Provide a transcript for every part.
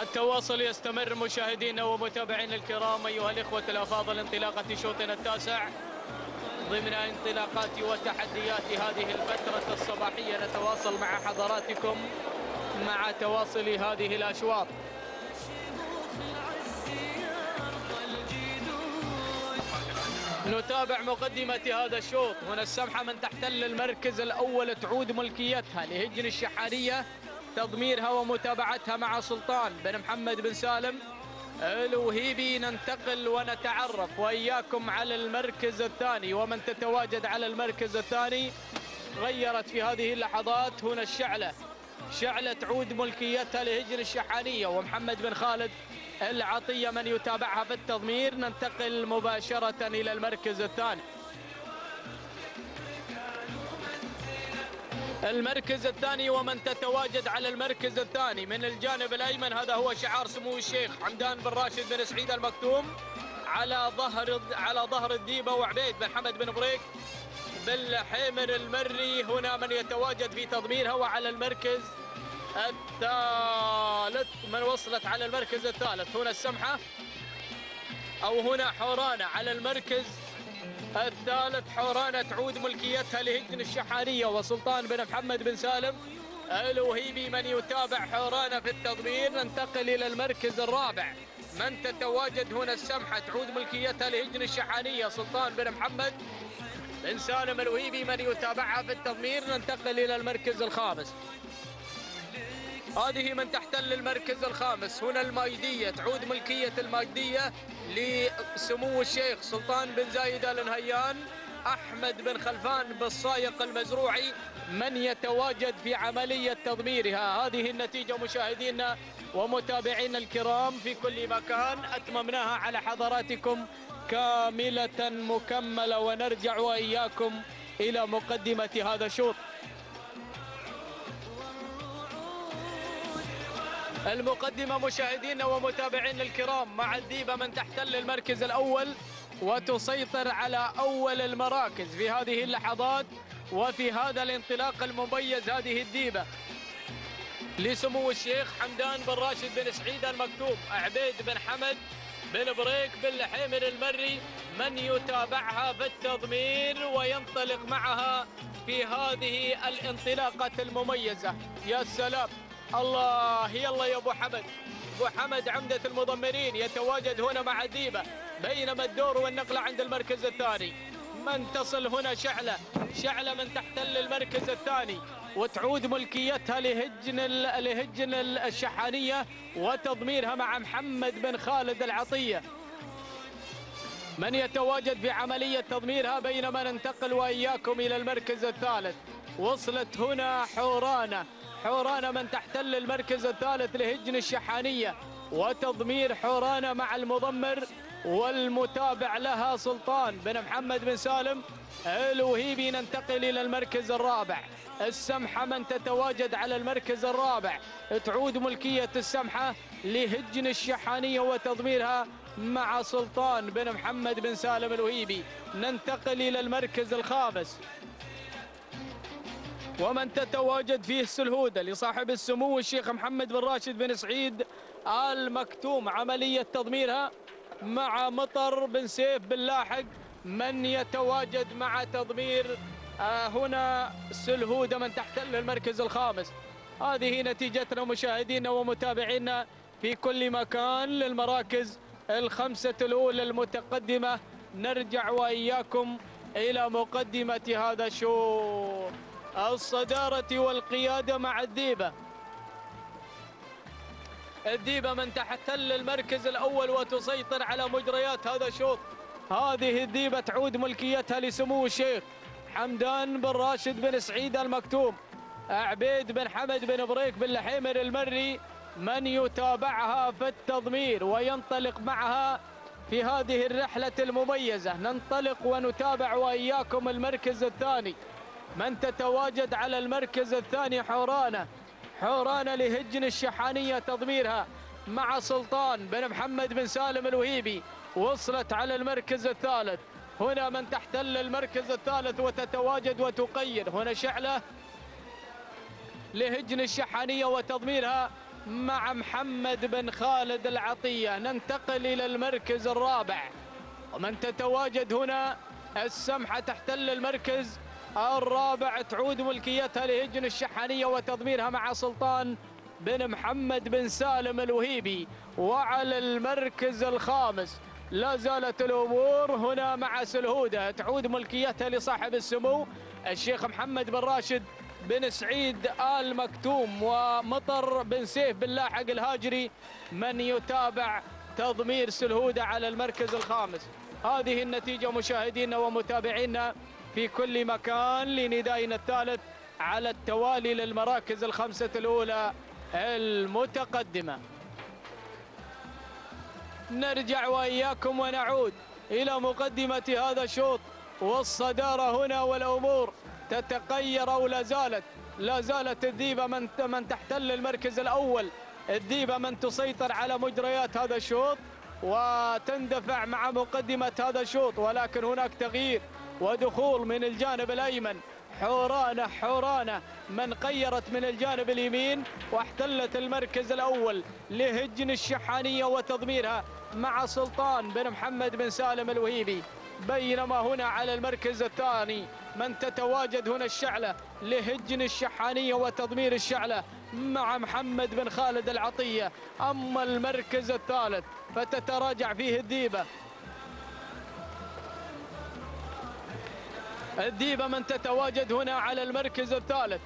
التواصل يستمر مشاهدينا ومتابعينا الكرام أيها الإخوة الأفاضل. انطلاقة شوطنا التاسع ضمن انطلاقات وتحديات هذه الفترة الصباحية، نتواصل مع حضراتكم مع تواصل هذه الأشواط. نتابع مقدمة هذا الشوط. هنا السمحة من تحتل المركز الأول تعود ملكيتها لهجن الشحانية، تضميرها ومتابعتها مع سلطان بن محمد بن سالم الوهيبي. ننتقل ونتعرف وإياكم على المركز الثاني، ومن تتواجد على المركز الثاني غيرت في هذه اللحظات. هنا شعلة تعود ملكيتها لهجن الشحانية ومحمد بن خالد العطية من يتابعها في التضمير. ننتقل مباشرة إلى المركز الثاني. المركز الثاني ومن تتواجد على المركز الثاني من الجانب الأيمن، هذا هو شعار سمو الشيخ حمدان بن راشد بن سعيد المكتوم على ظهر الديبة وعبيد بن حمد بن بريك بالحيمر المري. هنا من يتواجد في تضميرها. وعلى المركز الثالث من وصلت على المركز الثالث هنا السمحة أو هنا حورانة على المركز الثالث. حورانة تعود ملكيتها لهجن الشحانية وسلطان بن محمد بن سالم الوهيبي من يتابع حورانة في التضمير. ننتقل إلى المركز الرابع من تتواجد هنا السمحة تعود ملكيتها لهجن الشحانية سلطان بن محمد بن سالم الوهيبي من يتابعها في التضمير. ننتقل إلى المركز الخامس. هذه من تحتل المركز الخامس. هنا الماجدية تعود ملكية الماجدية لسمو الشيخ سلطان بن زايد آل نهيان أحمد بن خلفان بالصايق المزروعي من يتواجد في عملية تضميرها. هذه النتيجة مشاهدينا ومتابعينا الكرام في كل مكان أتممناها على حضراتكم كاملة مكملة، ونرجع وإياكم إلى مقدمة هذا الشوط. المقدمة مشاهدينا ومتابعينا الكرام مع الديبة من تحتل المركز الأول وتسيطر على أول المراكز في هذه اللحظات وفي هذا الانطلاق المميز. هذه الديبة لسمو الشيخ حمدان بن راشد بن سعيد المكتوم عبيد بن حمد بن بريك بن حيمر المري من يتابعها في التضمير وينطلق معها في هذه الانطلاقة المميزة. يا سلام، الله يلا يا ابو حمد عمدة المضمرين يتواجد هنا مع الديبة، بينما الدور والنقلة عند المركز الثاني. من تصل هنا شعلة من تحتل المركز الثاني وتعود ملكيتها لهجن الشحانية وتضميرها مع محمد بن خالد العطية من يتواجد في عملية تضميرها. بينما ننتقل وإياكم إلى المركز الثالث. وصلت هنا حورانة من تحتل المركز الثالث لهجن الشحانية وتضمير حورانة مع المضمر والمتابع لها سلطان بن محمد بن سالم الوهيبي. ننتقل إلى المركز الرابع. السمحة من تتواجد على المركز الرابع تعود ملكية السمحة لهجن الشحانية وتضميرها مع سلطان بن محمد بن سالم الوهيبي. ننتقل إلى المركز الخامس ومن تتواجد فيه السلهودة لصاحب السمو الشيخ محمد بن راشد بن سعيد آل مكتوم عملية تضميرها مع مطر بن سيف بن لاحق من يتواجد مع تضمير هنا السلهودة من تحتل المركز الخامس. هذه نتيجتنا مشاهدينا ومتابعينا في كل مكان للمراكز الخمسة الأولى المتقدمة. نرجع وإياكم إلى مقدمة هذا الشوط. الصدارة والقيادة مع الديبة من تحتل المركز الأول وتسيطر على مجريات هذا الشوط. هذه الديبة تعود ملكيتها لسمو الشيخ حمدان بن راشد بن سعيد المكتوم عبيد بن حمد بن بريك بن حيمر المري من يتابعها في التضمير وينطلق معها في هذه الرحلة المميزة. ننطلق ونتابع وإياكم المركز الثاني. من تتواجد على المركز الثاني حورانة لهجن الشحانية تضميرها مع سلطان بن محمد بن سالم الوهيبي. وصلت على المركز الثالث. هنا من تحتل المركز الثالث وتتواجد وتقيد هنا شعلة لهجن الشحانية وتضميرها مع محمد بن خالد العطية. ننتقل إلى المركز الرابع، ومن تتواجد هنا السمحة تحتل المركز الرابع، تعود ملكيتها لهجن الشحانية وتضميرها مع سلطان بن محمد بن سالم الوهيبي. وعلى المركز الخامس لا زالت الأمور هنا مع سلهودة، تعود ملكيتها لصاحب السمو الشيخ محمد بن راشد بن سعيد آل مكتوم ومطر بن سيف بن لاحق الهاجري، من يتابع تضمير سلهودة على المركز الخامس. هذه النتيجة مشاهدينا ومتابعينا في كل مكان لندائنا الثالث على التوالي للمراكز الخمسة الأولى المتقدمة. نرجع وإياكم ونعود إلى مقدمة هذا الشوط، والصدارة هنا والأمور تتغير أو لا زالت الديبة من تحتل المركز الأول، الديبة من تسيطر على مجريات هذا الشوط وتندفع مع مقدمة هذا الشوط، ولكن هناك تغيير ودخول من الجانب الأيمن. حورانة من غيرت من الجانب اليمين واحتلت المركز الأول لهجن الشحانية وتضميرها مع سلطان بن محمد بن سالم الوهيبي. بينما هنا على المركز الثاني من تتواجد هنا الشعلة لهجن الشحانية وتضمير الشعلة مع محمد بن خالد العطية. أما المركز الثالث فتتراجع فيه الديبة من تتواجد هنا على المركز الثالث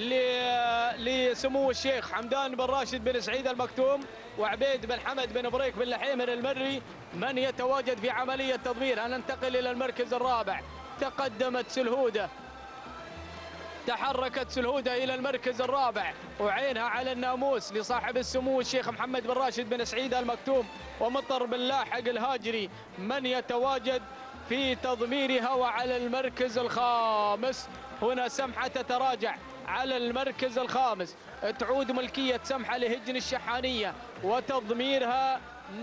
لسمو الشيخ حمدان بن راشد بن سعيد المكتوم وعبيد بن حمد بن بريك بن لحيمر المري، من يتواجد في عملية تضمير. ننتقل إلى المركز الرابع، تقدمت سلهودة، تحركت سلهودة إلى المركز الرابع وعينها على الناموس لصاحب السمو الشيخ محمد بن راشد بن سعيد المكتوم ومطر بن لاحق الهاجري، من يتواجد في تضميرها. وعلى المركز الخامس هنا سمحة تتراجع على المركز الخامس، تعود ملكية سمحة لهجن الشحانية وتضميرها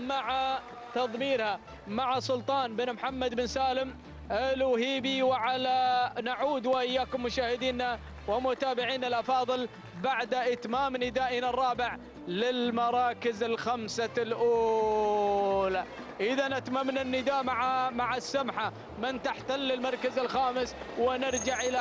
مع سلطان بن محمد بن سالم الوهيبي. وعلى نعود وإياكم مشاهدينا ومتابعينا الأفاضل بعد إتمام ندائنا الرابع للمراكز الخمسة الأولى. إذا أتممنا النداء مع السمحة من تحتل المركز الخامس، ونرجع إلى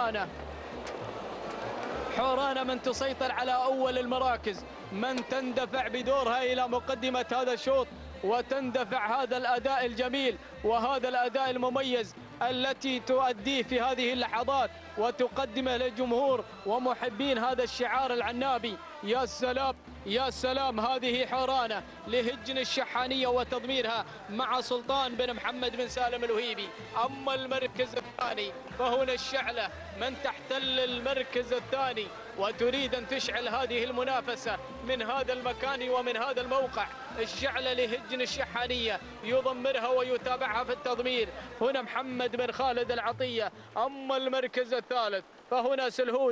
حورانة من تسيطر على أول المراكز، من تندفع بدورها إلى مقدمة هذا الشوط وتندفع هذا الأداء الجميل وهذا الأداء المميز التي تؤديه في هذه اللحظات وتقدمه للجمهور ومحبين هذا الشعار العنابي. يا سلام يا سلام، هذه حورانة لهجن الشحانية وتضميرها مع سلطان بن محمد بن سالم الوهيبي. أما المركز الثاني فهنا الشعلة من تحتل المركز الثاني وتريد أن تشعل هذه المنافسة من هذا المكان ومن هذا الموقع. الشعلة لهجن الشحانية يضمرها ويتابعها في التضمير هنا محمد بن خالد العطية. أما المركز الثالث فهنا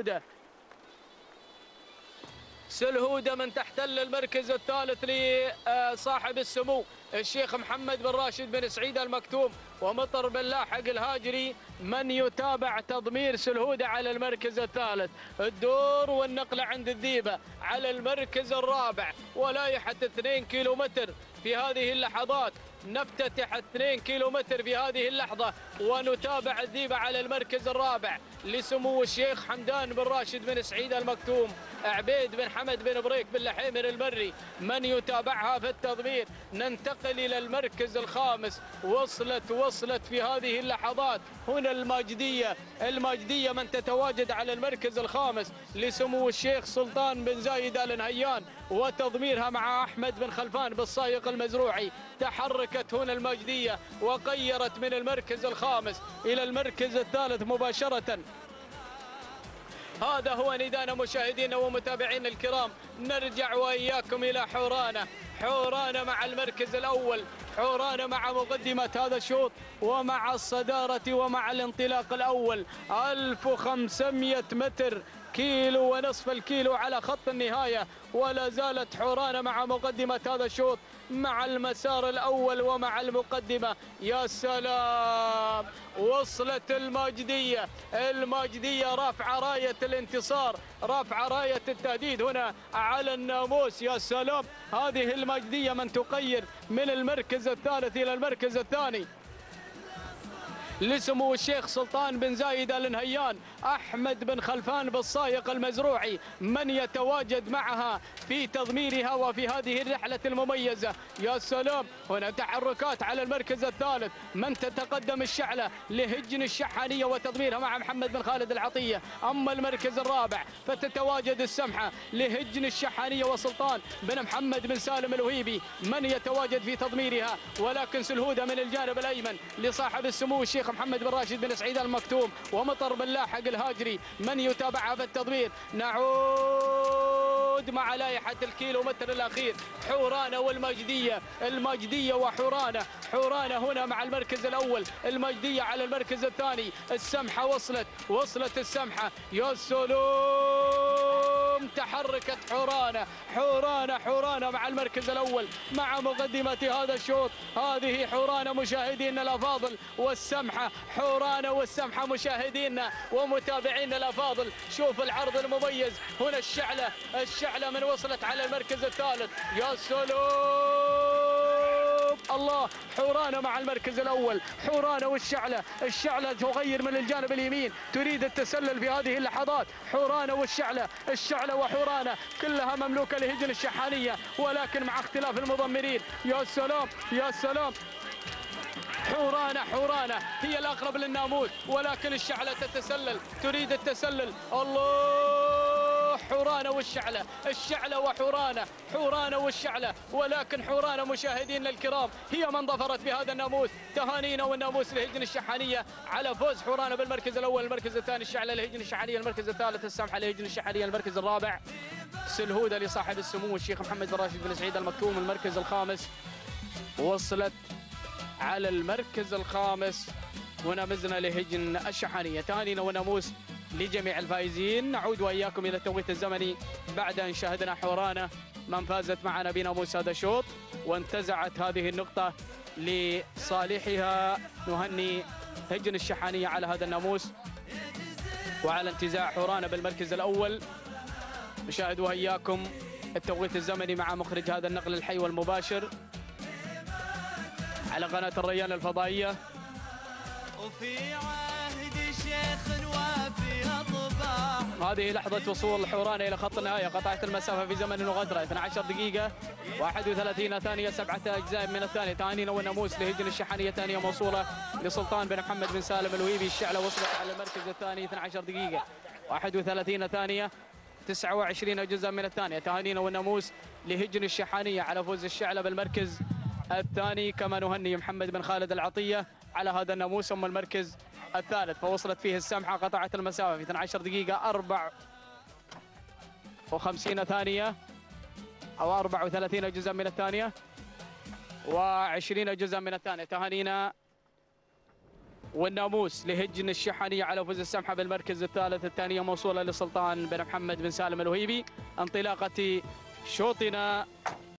سلهودة من تحتل المركز الثالث لصاحب السمو الشيخ محمد بن راشد بن سعيد المكتوم ومطر بن لاحق الهاجري، من يتابع تضمير سلهودة على المركز الثالث. الدور والنقلة عند الذيبة على المركز الرابع، ولايحة 2 كيلومتر في هذه اللحظات، نفتتح 2 كيلومتر في هذه اللحظة ونتابع الذيبة على المركز الرابع لسمو الشيخ حمدان بن راشد بن سعيد المكتوم، عبيد بن حمد بن بريك بن لحيمر المري، من يتابعها في التضمير. ننتقل إلى المركز الخامس، وصلت في هذه اللحظات هنا الماجدية من تتواجد على المركز الخامس لسمو الشيخ سلطان بن زايد آل نهيان وتضميرها مع أحمد بن خلفان بالصايق المزروعي. تحركت هنا الماجدية وغيرت من المركز الخامس إلى المركز الثالث مباشرة. هذا هو ندانا مشاهدينا ومتابعينا الكرام. نرجع وإياكم إلى حورانة مع المركز الأول، حورانة مع مقدمة هذا الشوط ومع الصدارة ومع الانطلاق الأول. 1500 متر كيلو ونصف الكيلو على خط النهاية، ولا زالت حورانة مع مقدمة هذا الشوط مع المسار الأول ومع المقدمة. يا سلام، وصلت الماجدية رافعة راية الانتصار، رافعة راية التهديد هنا على الناموس. يا سلام، هذه الماجدية من تقير من المركز الثالث إلى المركز الثاني لسمو الشيخ سلطان بن زايد آل نهيان. أحمد بن خلفان بالصايق المزروعي من يتواجد معها في تضميرها وفي هذه الرحلة المميزة. يا سلام، هنا تحركات على المركز الثالث، من تتقدم الشعلة لهجن الشحانية وتضميرها مع محمد بن خالد العطية. أما المركز الرابع فتتواجد السمحة لهجن الشحانية وسلطان بن محمد بن سالم الوهيبي من يتواجد في تضميرها، ولكن سلهودة من الجانب الأيمن لصاحب السمو الشيخ محمد بن راشد بن سعيد المكتوم، ومطر بن لاحق الهاجري من يتابعها في التضمير. نعود مع لائحة الكيلومتر الأخير، حورانة والماجدية، الماجدية وحورانة. حورانة هنا مع المركز الأول، الماجدية على المركز الثاني. السمحة وصلت السمحة. يا سلام، تحركت حورانة مع المركز الأول مع مقدمة هذا الشوط. هذه حورانة مشاهدينا الأفاضل، والسمحة حورانة والسمحة مشاهدينا ومتابعينا الأفاضل. شوف العرض المميز هنا، الشعلة من وصلت على المركز الثالث. يا سلام، الله، حورانة مع المركز الأول، حورانة والشعلة. الشعلة تغير من الجانب اليمين، تريد التسلل في هذه اللحظات. حورانة والشعلة، الشعلة وحورانة كلها مملوكة لهجن الشحانية، ولكن مع اختلاف المضمرين. يا سلام، يا سلام، حورانة هي الأقرب للناموس، ولكن الشعلة تتسلل، تريد التسلل. الله، حورانة والشعلة، الشعلة حورانة والشعلة، ولكن حورانة مشاهدينا الكرام هي من ظفرت بهذا الناموس. تهانينا والناموس لهجن الشحانية على فوز حورانة بالمركز الأول. المركز الثاني الشعلة لهجن الشحانية، المركز الثالث السمحة لهجن الشحانية، المركز الرابع سلهودة لصاحب السمو الشيخ محمد بن راشد بن سعيد المكتوم. المركز الخامس وصلت على المركز الخامس هنا مزنة لهجن الشحانية. تهانينا وناموس لجميع الفائزين. نعود وإياكم إلى التوقيت الزمني بعد أن شاهدنا حورانة من فازت معنا بناموس هذا الشوط وانتزعت هذه النقطة لصالحها. نهني هجن الشحانية على هذا الناموس وعلى انتزاع حورانة بالمركز الأول. نشاهد وإياكم التوقيت الزمني مع مخرج هذا النقل الحي والمباشر على قناة الريان الفضائية. وفي عهد شيخ وافي أطباع. هذه لحظة وصول حورانة إلى خط النهاية، قطعت المسافة في زمن وغدرة 12 دقيقة 31 ثانية 7 أجزاء من الثانية. تهانينا والناموس لهجن الشحانية. ثانية موصولة لسلطان بن محمد بن سالم الوهيبي. الشعلة وصلت على المركز الثاني 12 دقيقة 31 ثانية 29 أجزاء من الثانية. تهانينا والناموس لهجن الشحانية على فوز الشعلة بالمركز الثاني، كما نهني محمد بن خالد العطية على هذا الناموس. ثم المركز الثالث فوصلت فيه السمحة، قطعت المسافة في 12 دقيقة 54 ثانية أو 34 جزءا من الثانية و20 جزءا من الثانية. تهانينا والناموس لهجن الشحانية على فوز السمحة بالمركز الثالث. الثانية موصولة لسلطان بن محمد بن سالم الوهيبي. انطلاقة شوطنا